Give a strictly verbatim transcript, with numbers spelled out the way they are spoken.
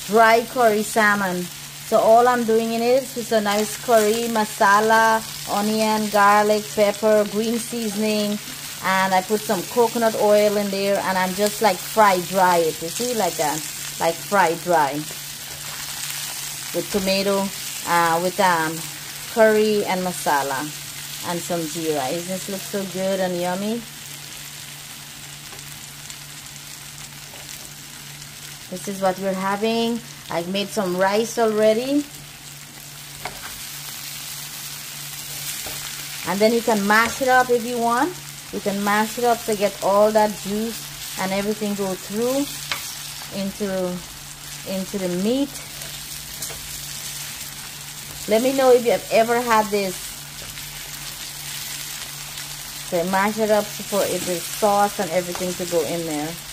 dry curry salmon. So all I'm doing in it is a nice curry, masala, onion, garlic, pepper, green seasoning, and I put some coconut oil in there, and I'm just like fry dry it. You see, like that, like fry dry with tomato, uh, with um, curry and masala and some jeera. Isn't this look so good and yummy? This is what we're having. I've made some rice already. And then you can mash it up if you want. You can mash it up to get all that juice and everything go through into, into the meat. Let me know if you have ever had this. So mash it up for the sauce and everything to go in there.